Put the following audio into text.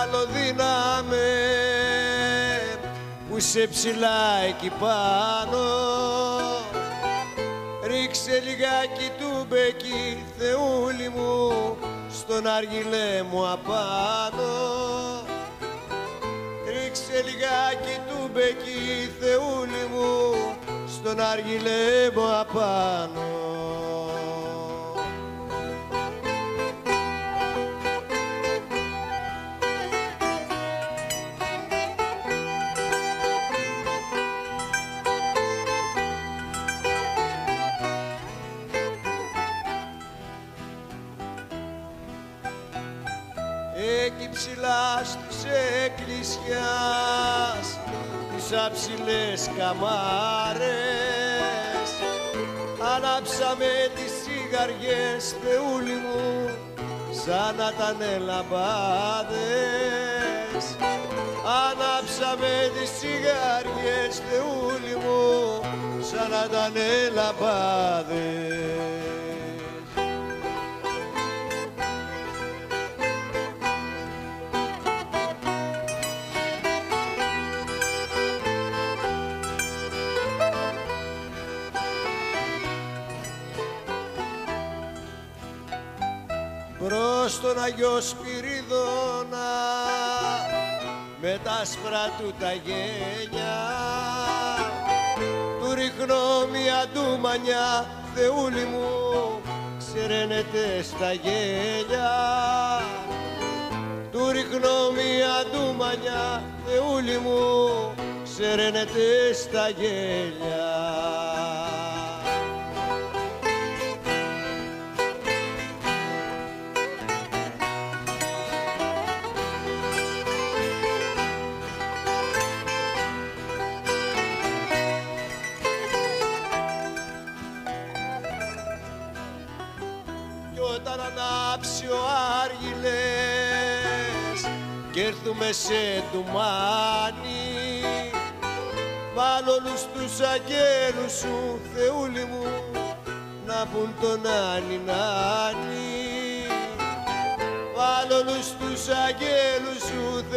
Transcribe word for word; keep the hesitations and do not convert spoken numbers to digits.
άλλο δύναμε που σε ψηλά εκεί πάνω. Ρίξε λιγάκι του μπέκι, Θεούλη μου, στον αργυλέ μου απάνω. Ρίξε λιγάκι του μπέκι, Θεούλη μου, στον αργυλέ μου απάνω. Εκεί ψηλά στους εκκλησιάς τις αψηλές καμάρες ανάψαμε τις σιγαριές, Θεούλη μου, σαν να ήταν λαμπάδες. Ανάψαμε τις σιγαριές, Θεούλη μου, σαν να ήταν λαμπάδες. Προς τον Αγιο Σπυρίδωνα με τα άσπρα του τα γένια του ρίχνω μια ντουμανιά, Θεούλη μου, ξεραίνεται στα γέλια. Του ρίχνω μια ντουμανιά, Θεούλη μου, ξεραίνεται στα γέλια. Όταν ανάψει ο άργυλες κι έρθουμε σε ντουμάνι, βάλ' όλους τους αγγέλους σου, Θεούλη μου, να πουν τον Νάνι Νάνι. Βάλ' όλους τους αγγέλους σου,